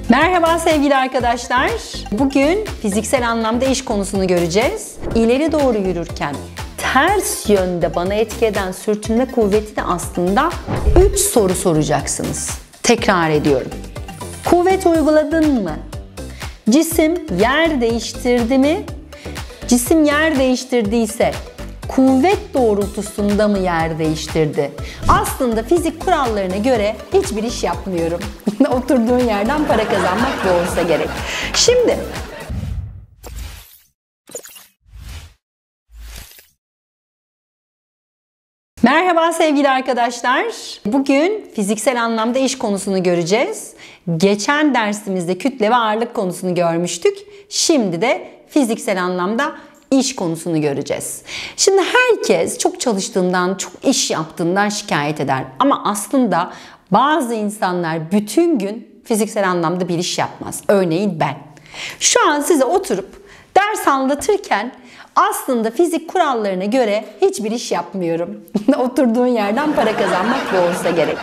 Merhaba sevgili arkadaşlar. Bugün fiziksel anlamda iş konusunu göreceğiz. İleri doğru yürürken ters yönde bana etki eden sürtünme kuvveti de aslında 3 soru soracaksınız. Tekrar ediyorum. Kuvvet uyguladın mı? Cisim yer değiştirdi mi? Cisim yer değiştirdiyse kuvvet doğrultusunda mı yer değiştirdi? Aslında fizik kurallarına göre hiçbir iş yapmıyorum. Oturduğun yerden para kazanmak bu olsa gerek. Şimdi merhaba sevgili arkadaşlar. Bugün fiziksel anlamda iş konusunu göreceğiz. Geçen dersimizde kütle ve ağırlık konusunu görmüştük. Şimdi de fiziksel anlamda iş konusunu göreceğiz. Şimdi herkes çok çalıştığından, çok iş yaptığından şikayet eder. Ama aslında bazı insanlar bütün gün fiziksel anlamda bir iş yapmaz. Örneğin ben. Şu an size oturup ders anlatırken aslında fizik kurallarına göre hiçbir iş yapmıyorum. Oturduğun yerden para kazanmak bu olsa gerek.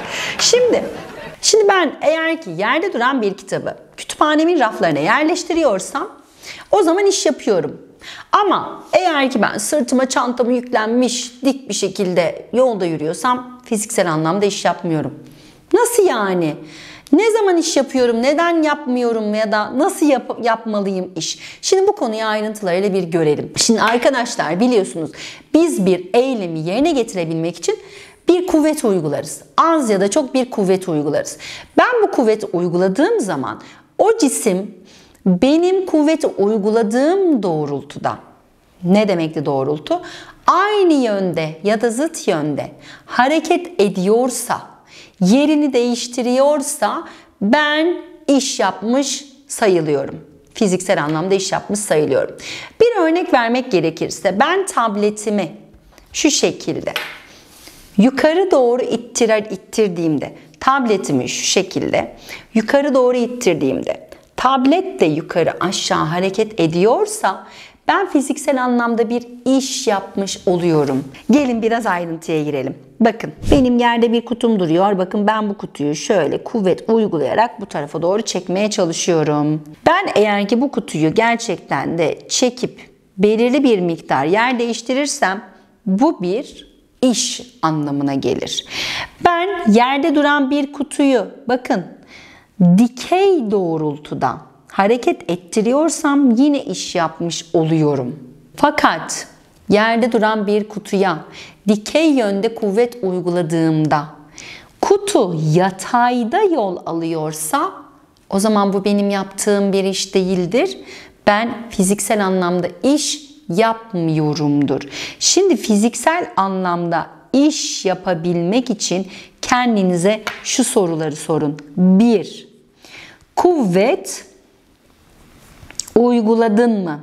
Şimdi ben eğer ki yerde duran bir kitabı kütüphanemin raflarına yerleştiriyorsam o zaman iş yapıyorum. Ama eğer ki ben sırtıma çantamı yüklenmiş dik bir şekilde yolda yürüyorsam fiziksel anlamda iş yapmıyorum. Nasıl yani? Ne zaman iş yapıyorum, neden yapmıyorum ya da nasıl yapmalıyım iş? Şimdi bu konuyu ayrıntılarıyla bir görelim. Şimdi arkadaşlar biliyorsunuz biz bir eylemi yerine getirebilmek için bir kuvvet uygularız. Az ya da çok bir kuvvet uygularız. Ben bu kuvveti uyguladığım zaman o cisim benim kuvveti uyguladığım doğrultuda, ne demekti doğrultu? Aynı yönde ya da zıt yönde hareket ediyorsa, yerini değiştiriyorsa ben iş yapmış sayılıyorum. Fiziksel anlamda iş yapmış sayılıyorum. Bir örnek vermek gerekirse ben tabletimi şu şekilde yukarı doğru ittirdiğimde, tabletimi şu şekilde yukarı doğru ittirdiğimde tablet de yukarı aşağı hareket ediyorsa ben fiziksel anlamda bir iş yapmış oluyorum. Gelin biraz ayrıntıya girelim. Bakın benim yerde bir kutum duruyor. Bakın ben bu kutuyu şöyle kuvvet uygulayarak bu tarafa doğru çekmeye çalışıyorum. Ben eğer ki bu kutuyu gerçekten de çekip belirli bir miktar yer değiştirirsem bu bir iş anlamına gelir. Ben yerde duran bir kutuyu bakın dikey doğrultuda hareket ettiriyorsam yine iş yapmış oluyorum. Fakat yerde duran bir kutuya dikey yönde kuvvet uyguladığımda kutu yatayda yol alıyorsa o zaman bu benim yaptığım bir iş değildir. Ben fiziksel anlamda iş yapmıyorumdur. Şimdi fiziksel anlamda iş yapabilmek için kendinize şu soruları sorun. 1. Kuvvet uyguladın mı?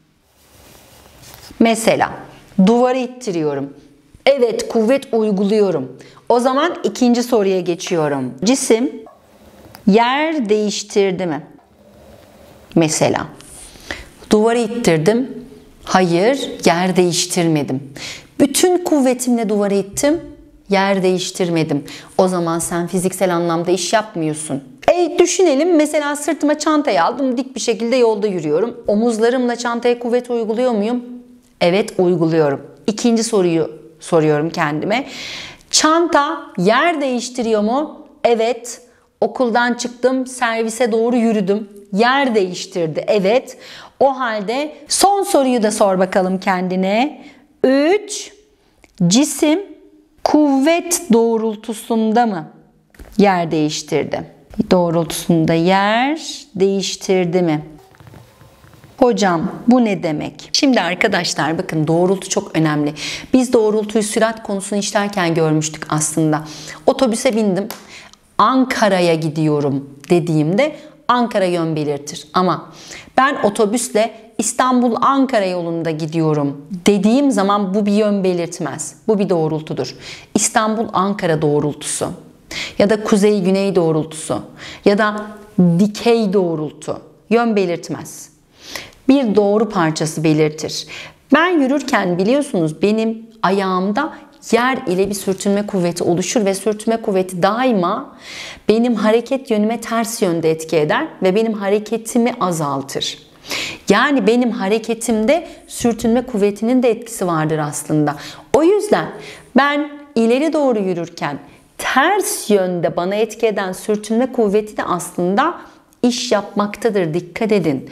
Mesela duvarı ittiriyorum. Evet, kuvvet uyguluyorum. O zaman ikinci soruya geçiyorum. Cisim yer değiştirdi mi? Mesela duvarı ittirdim. Hayır, yer değiştirmedim. Bütün kuvvetimle duvarı ittim. Yer değiştirmedim. O zaman sen fiziksel anlamda iş yapmıyorsun. Düşünelim mesela sırtıma çantayı aldım, dik bir şekilde yolda yürüyorum. Omuzlarımla çantaya kuvvet uyguluyor muyum? Evet, uyguluyorum. İkinci soruyu soruyorum kendime. Çanta yer değiştiriyor mu? Evet. Okuldan çıktım, servise doğru yürüdüm. Yer değiştirdi. Evet. O halde son soruyu da sor bakalım kendine. 3. Cisim kuvvet doğrultusunda mı yer değiştirdi? Doğrultusunda yer değiştirdi mi? Hocam bu ne demek? Şimdi arkadaşlar bakın doğrultu çok önemli. Biz doğrultuyu sürat konusunu işlerken görmüştük aslında. Otobüse bindim. Ankara'ya gidiyorum dediğimde Ankara yön belirtir. Ama ben otobüsle İstanbul-Ankara yolunda gidiyorum dediğim zaman bu bir yön belirtmez. Bu bir doğrultudur. İstanbul-Ankara doğrultusu ya da kuzey-güney doğrultusu ya da dikey doğrultu yön belirtmez. Bir doğru parçası belirtir. Ben yürürken biliyorsunuz benim ayağımda yer ile bir sürtünme kuvveti oluşur ve sürtünme kuvveti daima benim hareket yönüme ters yönde etki eder ve benim hareketimi azaltır. Yani benim hareketimde sürtünme kuvvetinin de etkisi vardır aslında. O yüzden ben ileri doğru yürürken ters yönde bana etki eden sürtünme kuvveti de aslında iş yapmaktadır. Dikkat edin.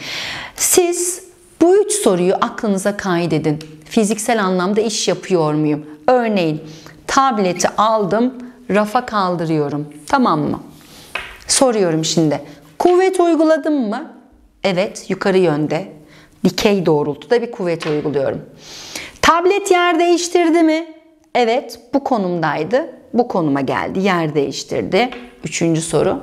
Siz bu 3 soruyu aklınıza kaydedin. Fiziksel anlamda iş yapıyor muyum? Örneğin tableti aldım, rafa kaldırıyorum. Tamam mı? Soruyorum şimdi. Kuvvet uyguladım mı? Evet, yukarı yönde, dikey doğrultuda bir kuvvet uyguluyorum. Tablet yer değiştirdi mi? Evet, bu konumdaydı. Bu konuma geldi, yer değiştirdi. 3. soru.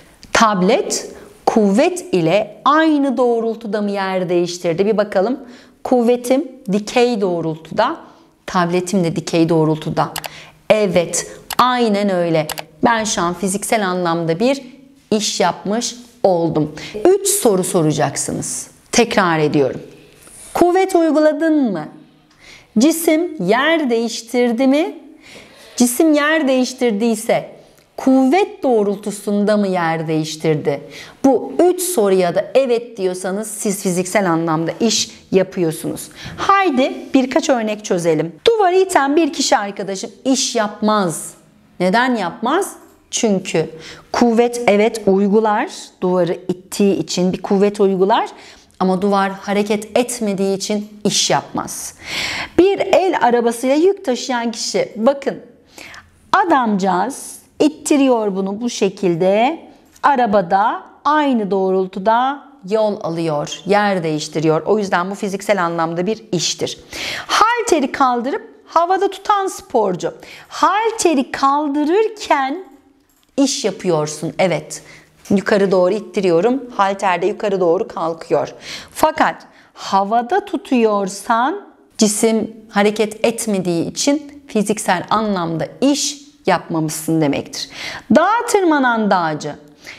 Tablet kuvvet ile aynı doğrultuda mı yer değiştirdi? Bir bakalım. Kuvvetim dikey doğrultuda, tabletim de dikey doğrultuda. Evet, aynen öyle. Ben şu an fiziksel anlamda bir iş yapmış oldum. 3 soru soracaksınız. Tekrar ediyorum. Kuvvet uyguladın mı? Cisim yer değiştirdi mi? Cisim yer değiştirdiyse kuvvet doğrultusunda mı yer değiştirdi? Bu 3 soruya da evet diyorsanız siz fiziksel anlamda iş yapıyorsunuz. Haydi birkaç örnek çözelim. Duvarı iten bir kişi arkadaşım iş yapmaz. Neden yapmaz? Çünkü kuvvet evet uygular, duvarı ittiği için bir kuvvet uygular ama duvar hareket etmediği için iş yapmaz. Bir el arabasıyla yük taşıyan kişi, bakın adamcağız ittiriyor bunu bu şekilde, arabada aynı doğrultuda yol alıyor, yer değiştiriyor. O yüzden bu fiziksel anlamda bir iştir. Halteri kaldırıp havada tutan sporcu, halteri kaldırırken İş yapıyorsun. Evet. Yukarı doğru ittiriyorum. Halter de yukarı doğru kalkıyor. Fakat havada tutuyorsan cisim hareket etmediği için fiziksel anlamda iş yapmamışsın demektir. Dağa tırmanan dağcı.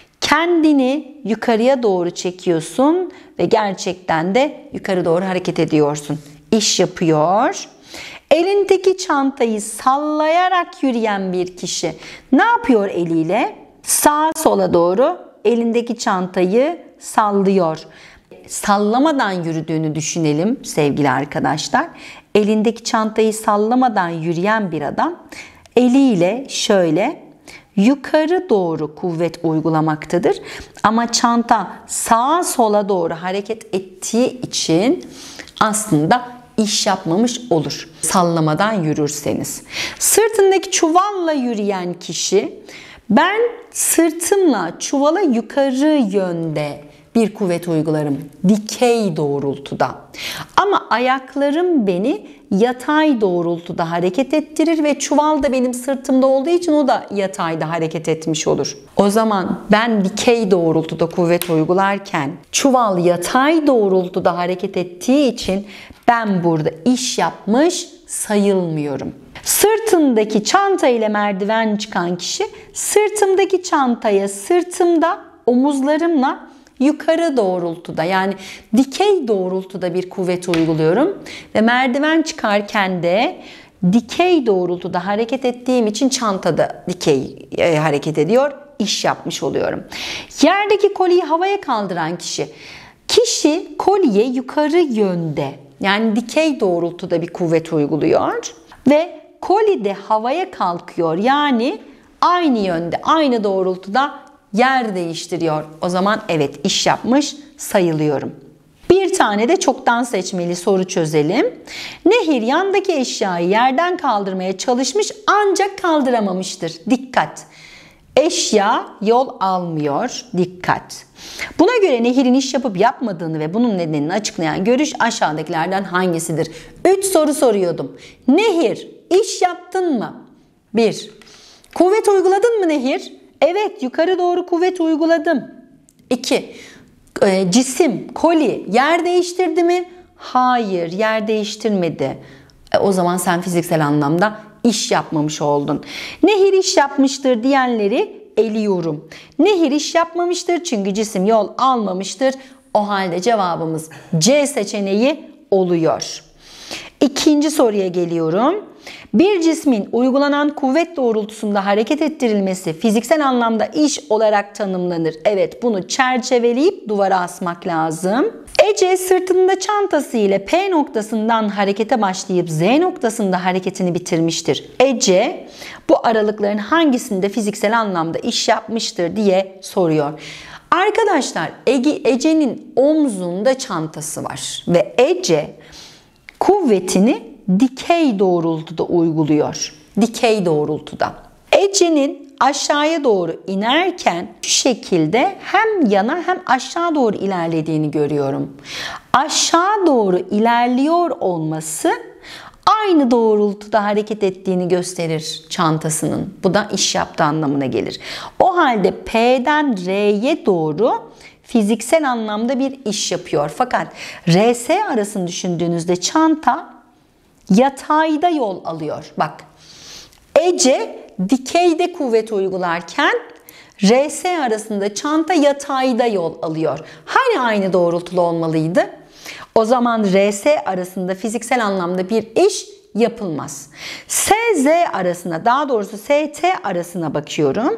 Kendini yukarıya doğru çekiyorsun ve gerçekten de yukarı doğru hareket ediyorsun. İş yapıyor. Elindeki çantayı sallayarak yürüyen bir kişi ne yapıyor eliyle? Sağa sola doğru elindeki çantayı sallıyor. Sallamadan yürüdüğünü düşünelim sevgili arkadaşlar. Elindeki çantayı sallamadan yürüyen bir adam eliyle şöyle yukarı doğru kuvvet uygulamaktadır. Ama çanta sağa sola doğru hareket ettiği için aslında iş yapmamış olur. Sallamadan yürürseniz. Sırtındaki çuvalla yürüyen kişi, ben sırtımla çuvala yukarı yönde bir kuvvet uygularım. Dikey doğrultuda. Ama ayaklarım beni yatay doğrultuda hareket ettirir ve çuval da benim sırtımda olduğu için o da yatayda hareket etmiş olur. O zaman ben dikey doğrultuda kuvvet uygularken çuval yatay doğrultuda hareket ettiği için ben burada iş yapmış sayılmıyorum. Sırtındaki çanta ile merdiven çıkan kişi, sırtımdaki çantaya sırtımda omuzlarımla yukarı doğrultuda, yani dikey doğrultuda bir kuvvet uyguluyorum ve merdiven çıkarken de dikey doğrultuda hareket ettiğim için çanta da dikey hareket ediyor, iş yapmış oluyorum. Yerdeki koliyi havaya kaldıran kişi kolye yukarı yönde, yani dikey doğrultuda bir kuvvet uyguluyor ve koli de havaya kalkıyor, yani aynı yönde, aynı doğrultuda yer değiştiriyor. O zaman evet iş yapmış sayılıyorum. Bir tane de çoktan seçmeli soru çözelim. Nehir yandaki eşyayı yerden kaldırmaya çalışmış ancak kaldıramamıştır. Dikkat! Eşya yol almıyor. Dikkat! Buna göre Nehir'in iş yapıp yapmadığını ve bunun nedenini açıklayan görüş aşağıdakilerden hangisidir? 3 soru soruyordum. Nehir, iş yaptın mı? 1. Kuvvet uyguladın mı Nehir? Evet, yukarı doğru kuvvet uyguladım. 2. Cisim, koli yer değiştirdi mi? Hayır, yer değiştirmedi. O zaman sen fiziksel anlamda iş yapmamış oldun. Nehir iş yapmıştır diyenleri eliyorum. Nehir iş yapmamıştır çünkü cisim yol almamıştır. O halde cevabımız C seçeneği oluyor. İkinci soruya geliyorum. Bir cismin uygulanan kuvvet doğrultusunda hareket ettirilmesi fiziksel anlamda iş olarak tanımlanır. Evet, bunu çerçeveleyip duvara asmak lazım. Ece sırtında çantası ile P noktasından harekete başlayıp Z noktasında hareketini bitirmiştir. Ece bu aralıkların hangisinde fiziksel anlamda iş yapmıştır diye soruyor. Arkadaşlar, Ece'nin omzunda çantası var ve Ece kuvvetini dikey doğrultuda uyguluyor. Dikey doğrultuda. Ece'nin aşağıya doğru inerken şu şekilde hem yana hem aşağı doğru ilerlediğini görüyorum. Aşağı doğru ilerliyor olması aynı doğrultuda hareket ettiğini gösterir çantasının. Bu da iş yaptığı anlamına gelir. O halde P'den R'ye doğru fiziksel anlamda bir iş yapıyor. Fakat RS arasını düşündüğünüzde çanta yatayda yol alıyor. Bak, Ece dikeyde kuvvet uygularken RS arasında çanta yatayda yol alıyor. Hani aynı doğrultulu olmalıydı? O zaman RS arasında fiziksel anlamda bir iş yapılmaz. SZ arasına, daha doğrusu ST arasına bakıyorum.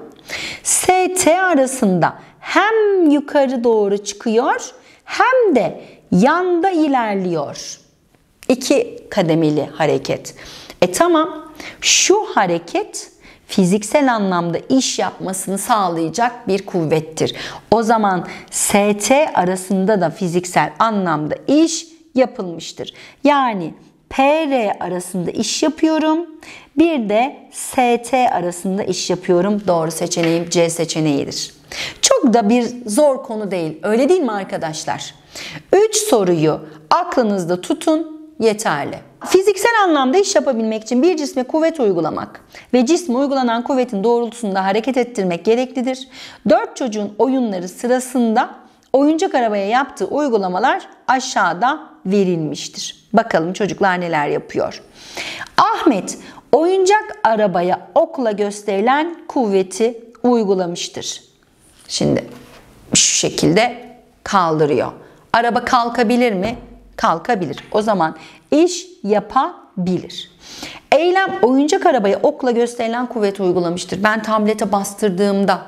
ST arasında hem yukarı doğru çıkıyor hem de yanda ilerliyor. İki kademeli hareket. Tamam, şu hareket fiziksel anlamda iş yapmasını sağlayacak bir kuvvettir. O zaman ST arasında da fiziksel anlamda iş yapılmıştır. Yani PR arasında iş yapıyorum. Bir de ST arasında iş yapıyorum. Doğru seçeneğim C seçeneğidir. Çok da bir zor konu değil. Öyle değil mi arkadaşlar? 3 soruyu aklınızda tutun, yeterli. Fiziksel anlamda iş yapabilmek için bir cisme kuvvet uygulamak ve cisme uygulanan kuvvetin doğrultusunda hareket ettirmek gereklidir. 4 çocuğun oyunları sırasında oyuncak arabaya yaptığı uygulamalar aşağıda verilmiştir. Bakalım çocuklar neler yapıyor. Ahmet oyuncak arabaya okla gösterilen kuvveti uygulamıştır. Şimdi şu şekilde kaldırıyor. Araba kalkabilir mi? Kalkabilir. O zaman iş yapabilir. Eylem oyuncak arabaya okla gösterilen kuvveti uygulamıştır. Ben tablete bastırdığımda,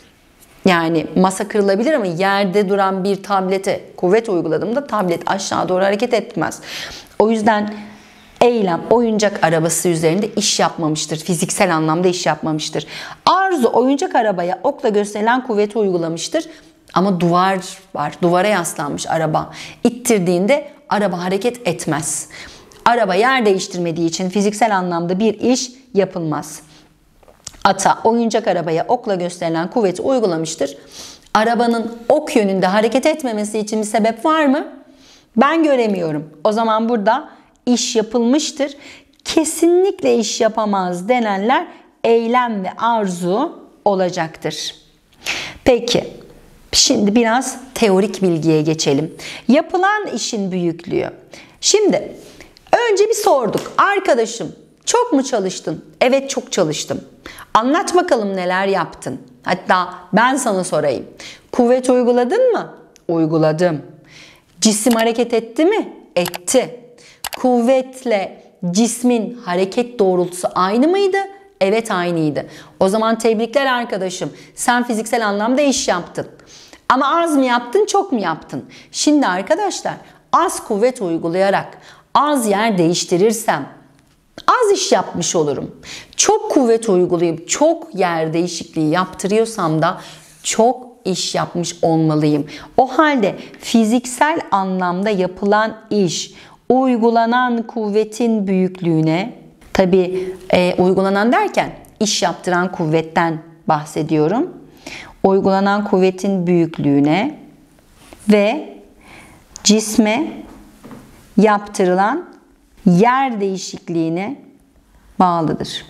yani masa kırılabilir ama yerde duran bir tablete kuvvet uyguladığımda tablet aşağı doğru hareket etmez. O yüzden eylem oyuncak arabası üzerinde iş yapmamıştır. Fiziksel anlamda iş yapmamıştır. Arzu oyuncak arabaya okla gösterilen kuvveti uygulamıştır. Ama duvar var. Duvara yaslanmış araba. İttirdiğinde araba hareket etmez. Araba yer değiştirmediği için fiziksel anlamda bir iş yapılmaz. Ata oyuncak arabaya okla gösterilen kuvveti uygulamıştır. Arabanın ok yönünde hareket etmemesi için bir sebep var mı? Ben göremiyorum. O zaman burada iş yapılmıştır. Kesinlikle iş yapamaz denenler eylem ve arzu olacaktır. Peki, şimdi biraz teorik bilgiye geçelim. Yapılan işin büyüklüğü. Şimdi önce bir sorduk. Arkadaşım, çok mu çalıştın? Evet, çok çalıştım. Anlat bakalım neler yaptın. Hatta ben sana sorayım. Kuvvet uyguladın mı? Uyguladım. Cisim hareket etti mi? Etti. Kuvvetle cismin hareket doğrultusu aynı mıydı? Evet, aynıydı. O zaman tebrikler arkadaşım. Sen fiziksel anlamda iş yaptın. Ama az mı yaptın, çok mu yaptın? Şimdi arkadaşlar, az kuvvet uygulayarak az yer değiştirirsem az iş yapmış olurum. Çok kuvvet uygulayıp çok yer değişikliği yaptırıyorsam da çok iş yapmış olmalıyım. O halde fiziksel anlamda yapılan iş uygulanan kuvvetin büyüklüğüne, tabi uygulanan derken iş yaptıran kuvvetten bahsediyorum. Uygulanan kuvvetin büyüklüğüne ve cisme yaptırılan yer değişikliğine bağlıdır.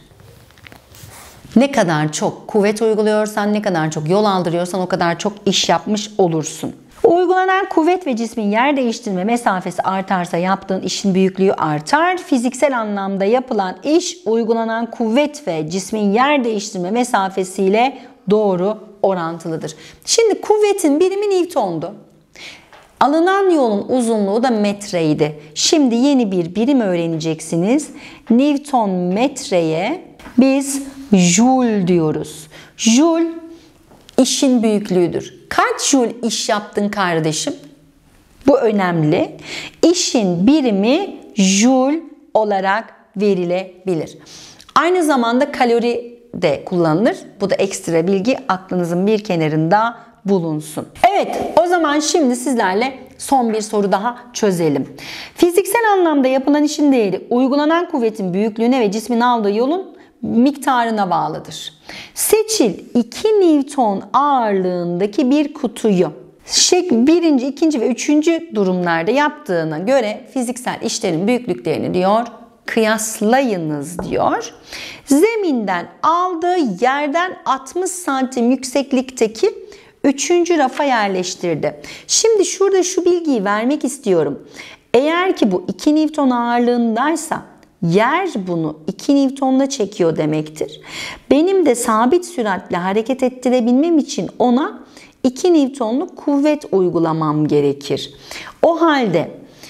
Ne kadar çok kuvvet uyguluyorsan, ne kadar çok yol aldırıyorsan o kadar çok iş yapmış olursun. Uygulanan kuvvet ve cismin yer değiştirme mesafesi artarsa yaptığın işin büyüklüğü artar. Fiziksel anlamda yapılan iş uygulanan kuvvet ve cismin yer değiştirme mesafesiyle doğru orantılıdır. Şimdi kuvvetin birimi Newton'du. Alınan yolun uzunluğu da metreydi. Şimdi yeni bir birim öğreneceksiniz. Newton metreye biz joule diyoruz. Joule işin büyüklüğüdür. Kaç joule iş yaptın kardeşim? Bu önemli. İşin birimi joule olarak verilebilir. Aynı zamanda kalori de kullanılır. Bu da ekstra bilgi, aklınızın bir kenarında bulunsun. Evet, o zaman şimdi sizlerle son bir soru daha çözelim. Fiziksel anlamda yapılan işin değeri uygulanan kuvvetin büyüklüğüne ve cismin aldığı yolun miktarına bağlıdır. Seçil 2 Newton ağırlığındaki bir kutuyu birinci, ikinci ve üçüncü durumlarda yaptığına göre fiziksel işlerin büyüklüklerini diyor kıyaslayınız diyor. Zeminden aldığı yerden 60 santim yükseklikteki 3. rafa yerleştirdi. Şimdi şurada şu bilgiyi vermek istiyorum. Eğer ki bu 2 Newton ağırlığındaysa yer bunu 2 Newton'la çekiyor demektir. Benim de sabit süratle hareket ettirebilmem için ona 2 Newton'luk kuvvet uygulamam gerekir. O halde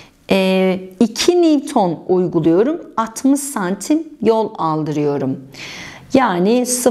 2 Newton uyguluyorum, 60 santim yol aldırıyorum. Yani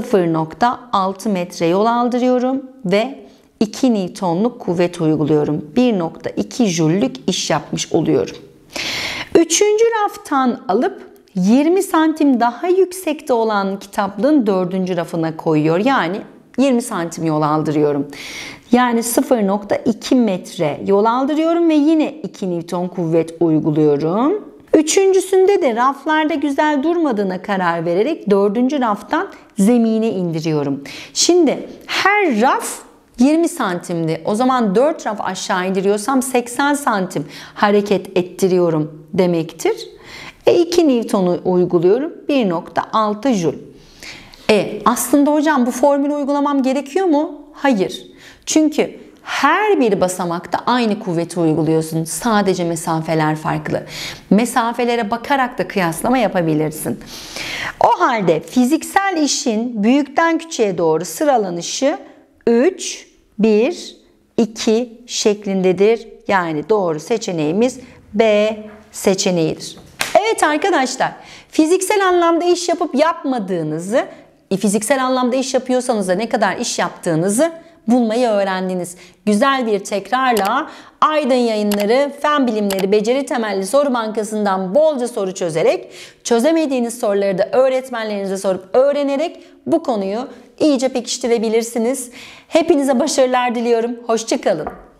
0,6 metre yol aldırıyorum ve 2 Newton'luk kuvvet uyguluyorum. 1,2 jüllük iş yapmış oluyorum. Üçüncü raftan alıp 20 santim daha yüksekte olan kitaplığın 4. rafına koyuyor. Yani 20 santim yol aldırıyorum. Yani 0,2 metre yol aldırıyorum ve yine 2 Newton kuvvet uyguluyorum. Üçüncüsünde de raflarda güzel durmadığına karar vererek 4. raftan zemine indiriyorum. Şimdi her raf 20 santimdi. O zaman 4 raf aşağı indiriyorsam 80 santim hareket ettiriyorum demektir. 2 Newton'u uyguluyorum. 1,6 Joule. Aslında hocam bu formülü uygulamam gerekiyor mu? Hayır. Çünkü her bir basamakta aynı kuvveti uyguluyorsun. Sadece mesafeler farklı. Mesafelere bakarak da kıyaslama yapabilirsin. O halde fiziksel işin büyükten küçüğe doğru sıralanışı 3, 1, 2 şeklindedir. Yani doğru seçeneğimiz B seçeneğidir. Evet arkadaşlar, fiziksel anlamda iş yapıp yapmadığınızı, fiziksel anlamda iş yapıyorsanız da ne kadar iş yaptığınızı bulmayı öğrendiniz. Güzel bir tekrarla Aydın Yayınları Fen Bilimleri Beceri Temelli Soru Bankası'ndan bolca soru çözerek, çözemediğiniz soruları da öğretmenlerinize sorup öğrenerek bu konuyu iyice pekiştirebilirsiniz. Hepinize başarılar diliyorum. Hoşça kalın.